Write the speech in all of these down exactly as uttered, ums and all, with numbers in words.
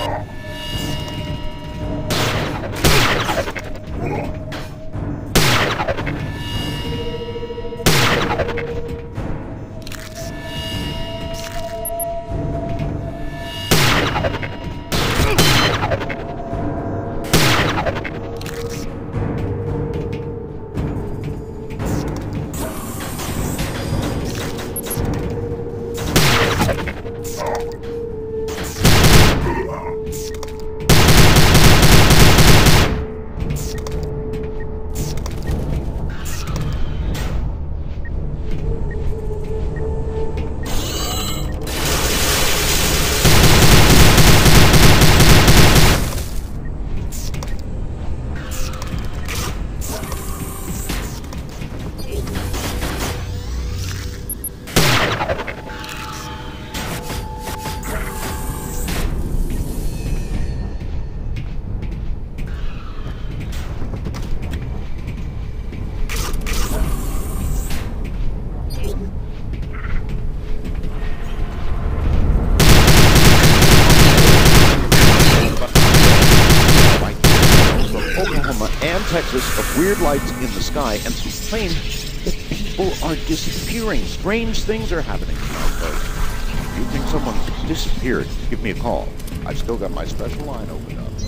Texas of weird lights in the sky and claim that people are disappearing. Strange things are happening. If you think someone disappeared, give me a call. I've still got my special line open up.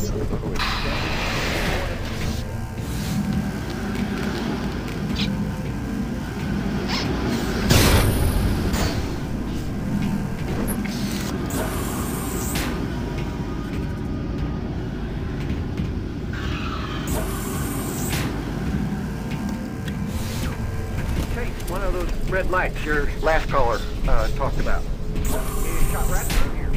One of those red lights your last caller uh, talked about. It shot right through here.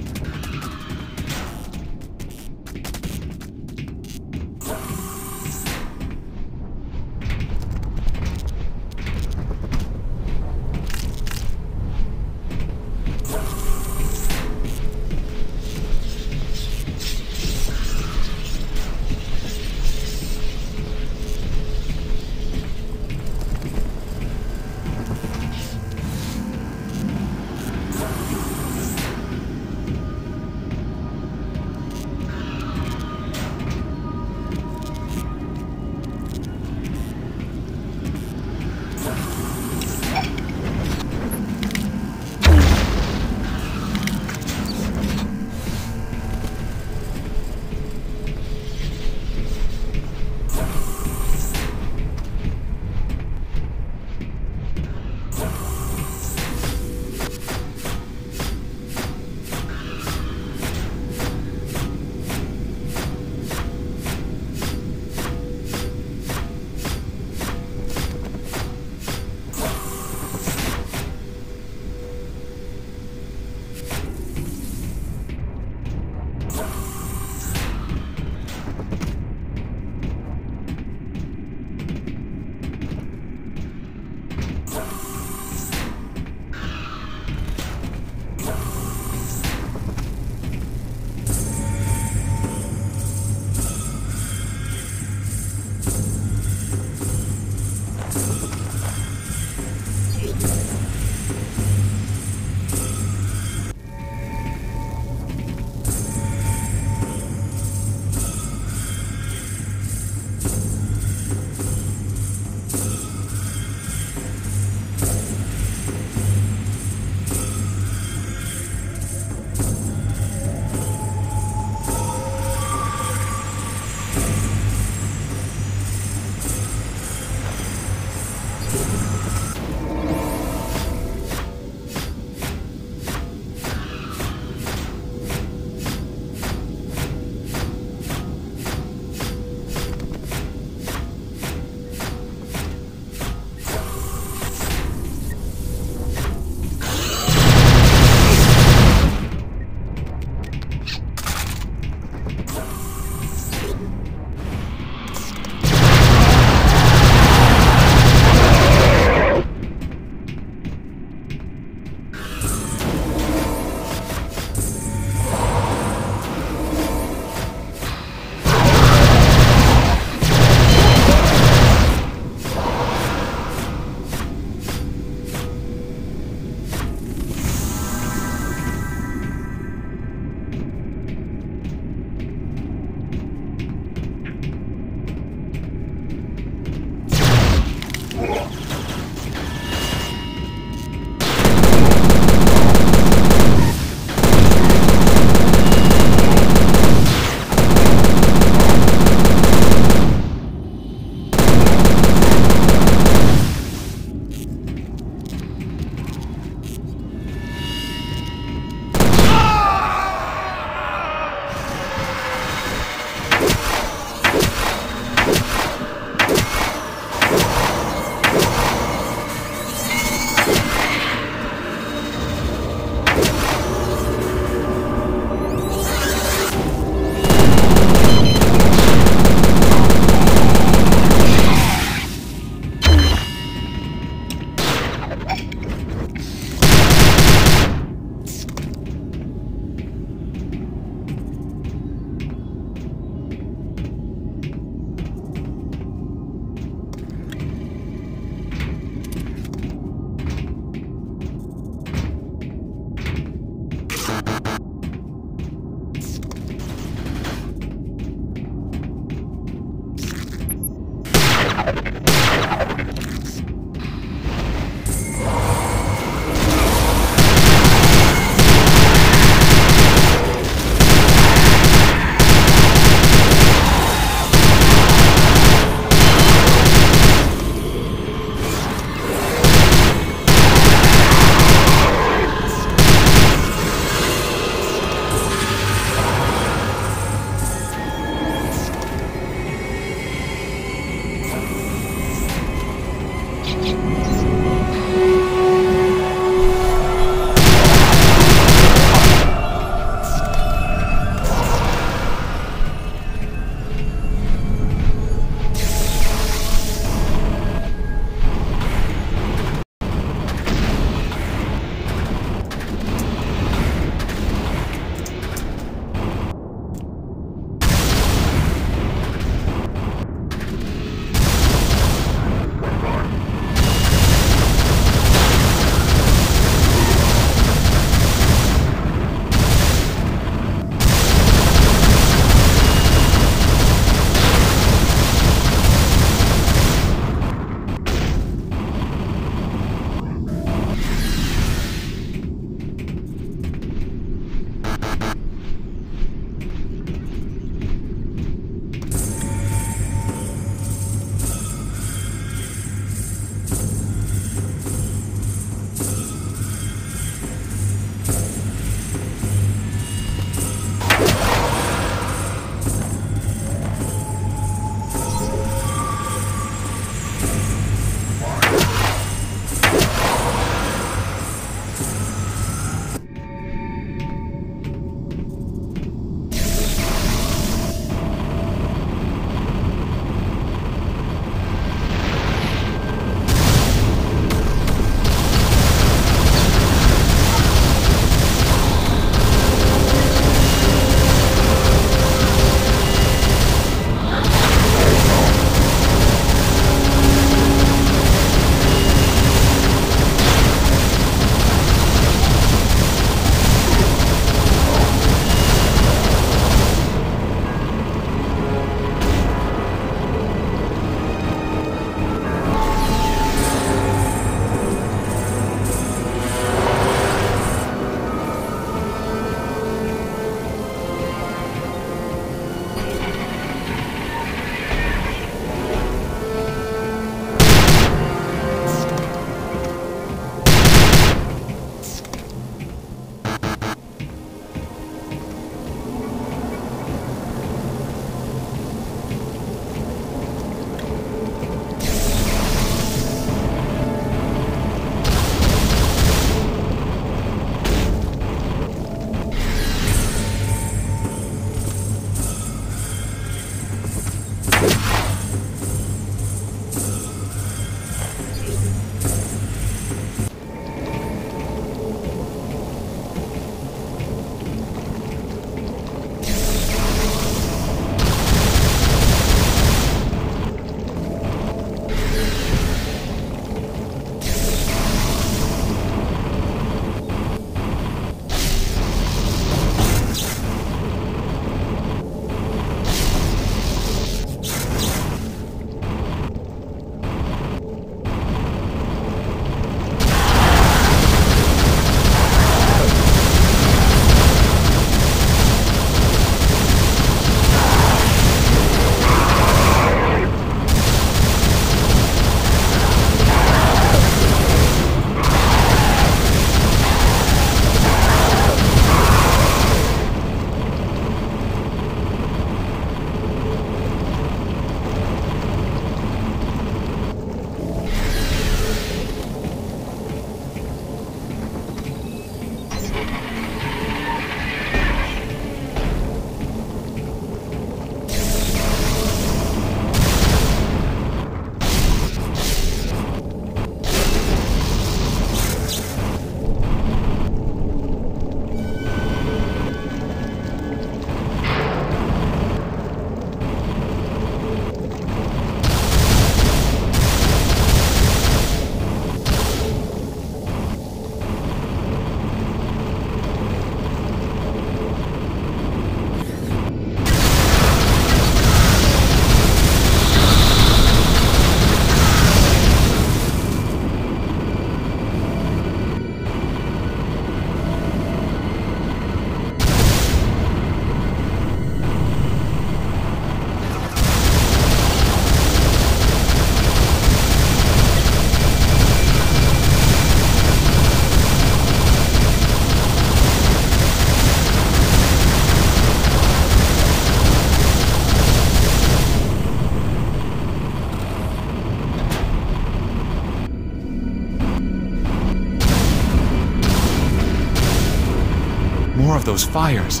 more of those fires.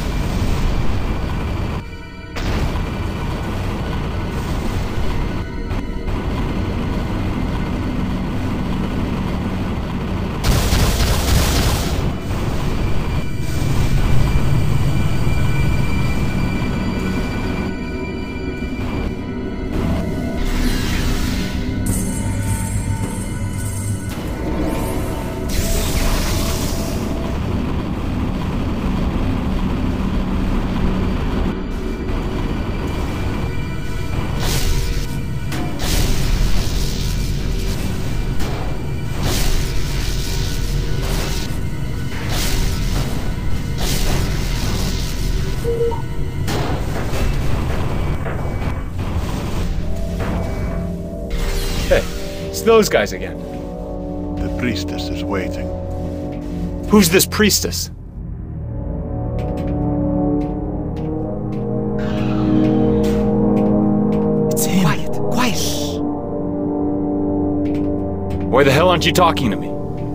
Hey, it's those guys again. The priestess is waiting. Who's this priestess? It's him. Quiet, quiet. Why the hell aren't you talking to me?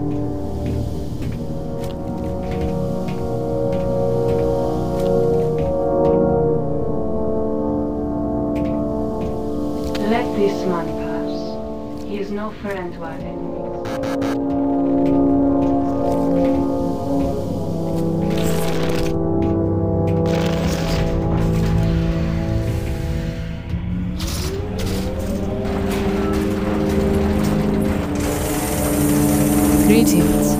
Let this man pass. He is no friend to our enemies. Greetings.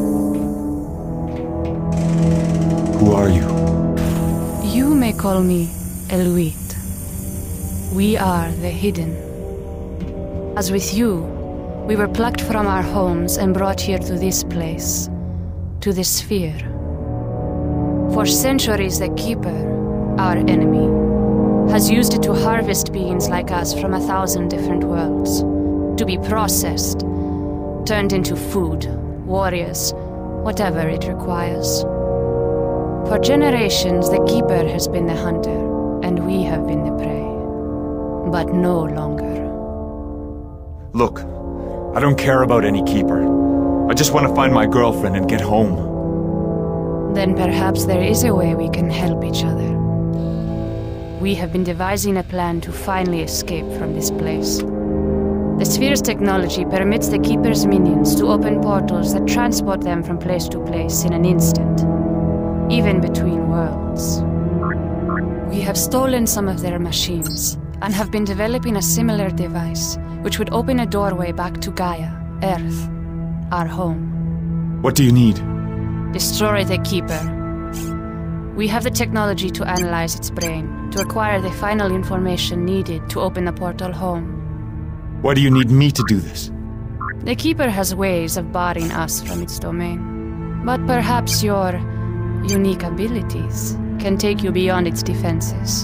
Who are you? You may call me Eluit. We are the Hidden. As with you, we were plucked from our homes and brought here to this place, to the Sphere. For centuries, the Keeper, our enemy, has used it to harvest beings like us from a thousand different worlds, to be processed, turned into food, warriors, whatever it requires. For generations, the Keeper has been the hunter, and we have been the prey. But no longer. Look, I don't care about any keeper. I just want to find my girlfriend and get home. Then perhaps there is a way we can help each other. We have been devising a plan to finally escape from this place. The Sphere's technology permits the Keeper's minions to open portals that transport them from place to place in an instant, even between worlds. We have stolen some of their machines, and have been developing a similar device, which would open a doorway back to Gaia, Earth, our home. What do you need? Destroy the Keeper. We have the technology to analyze its brain, to acquire the final information needed to open the portal home. Why do you need me to do this? The Keeper has ways of barring us from its domain, but perhaps your unique abilities can take you beyond its defenses.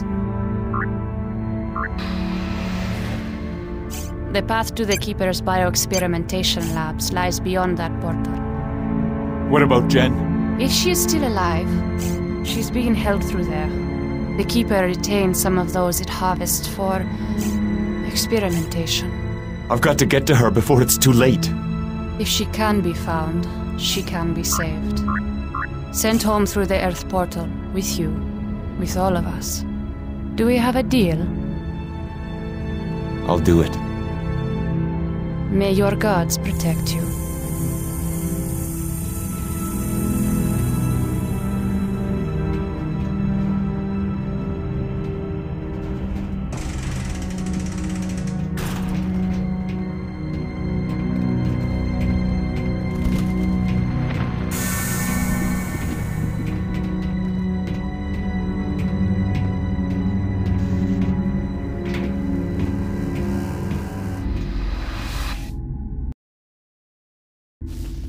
The path to the Keeper's bioexperimentation labs lies beyond that portal. What about Jen? If she is still alive, she's being held through there. The Keeper retains some of those it harvests for experimentation. I've got to get to her before it's too late. If she can be found, she can be saved. Sent home through the Earth portal, with you, with all of us. Do we have a deal? I'll do it. May your gods protect you.